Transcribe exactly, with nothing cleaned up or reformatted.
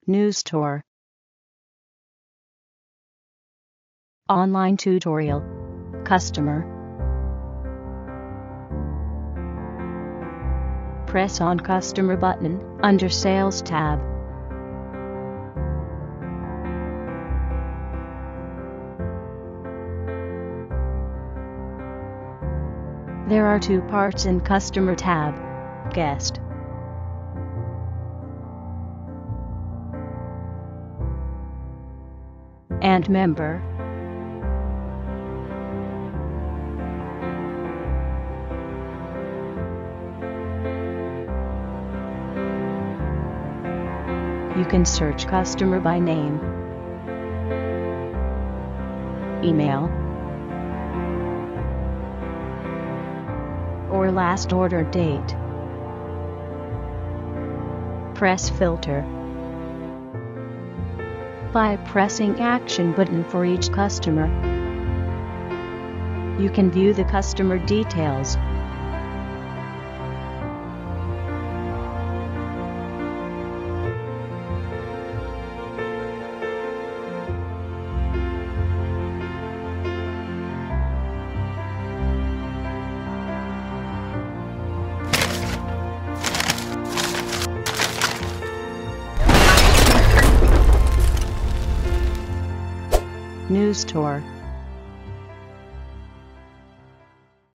News Tour. Online tutorial. Customer. Press on Customer button under Sales tab. There are two parts in Customer tab: Guest and Member. You can search customer by name, email, or last order date. Press Filter. By pressing Action button for each customer, you can view the customer details. News Tour.